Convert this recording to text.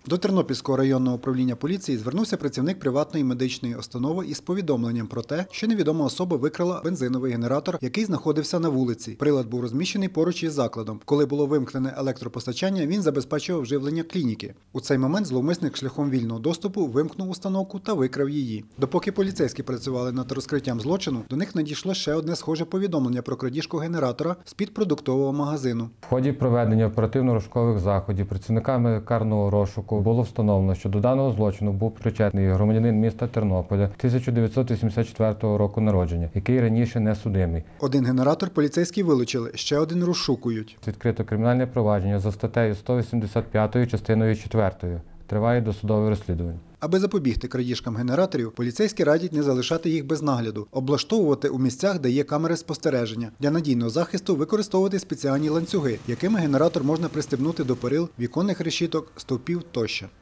До Тернопільського районного управління поліції звернувся працівник приватної медичної установи із повідомленням про те, що невідома особа викрала бензиновий генератор, який знаходився на вулиці. Прилад був розміщений поруч із закладом. Коли було вимкнене електропостачання, він забезпечував живлення клініки. У цей момент зловмисник шляхом вільного доступу вимкнув установку та викрав її. Допоки поліцейські працювали над розкриттям злочину, до них надійшло ще одне схоже повідомлення про крадіжку генератора з-під продуктового магазину. В ході проведення оперативно-розшукових заходів працівниками карного розшуку було встановлено, що до даного злочину був причетний громадянин міста Тернополя 1984 року народження, який раніше не судимий. Один генератор поліцейські вилучили, ще один розшукують. Відкрито кримінальне провадження за статтею 185 частиною 4. Триває досудове розслідування. Аби запобігти крадіжкам генераторів, поліцейські радять не залишати їх без нагляду, облаштовувати у місцях, де є камери спостереження. Для надійного захисту використовувати спеціальні ланцюги, якими генератор можна пристебнути до перил, віконних решіток, стовпів тощо.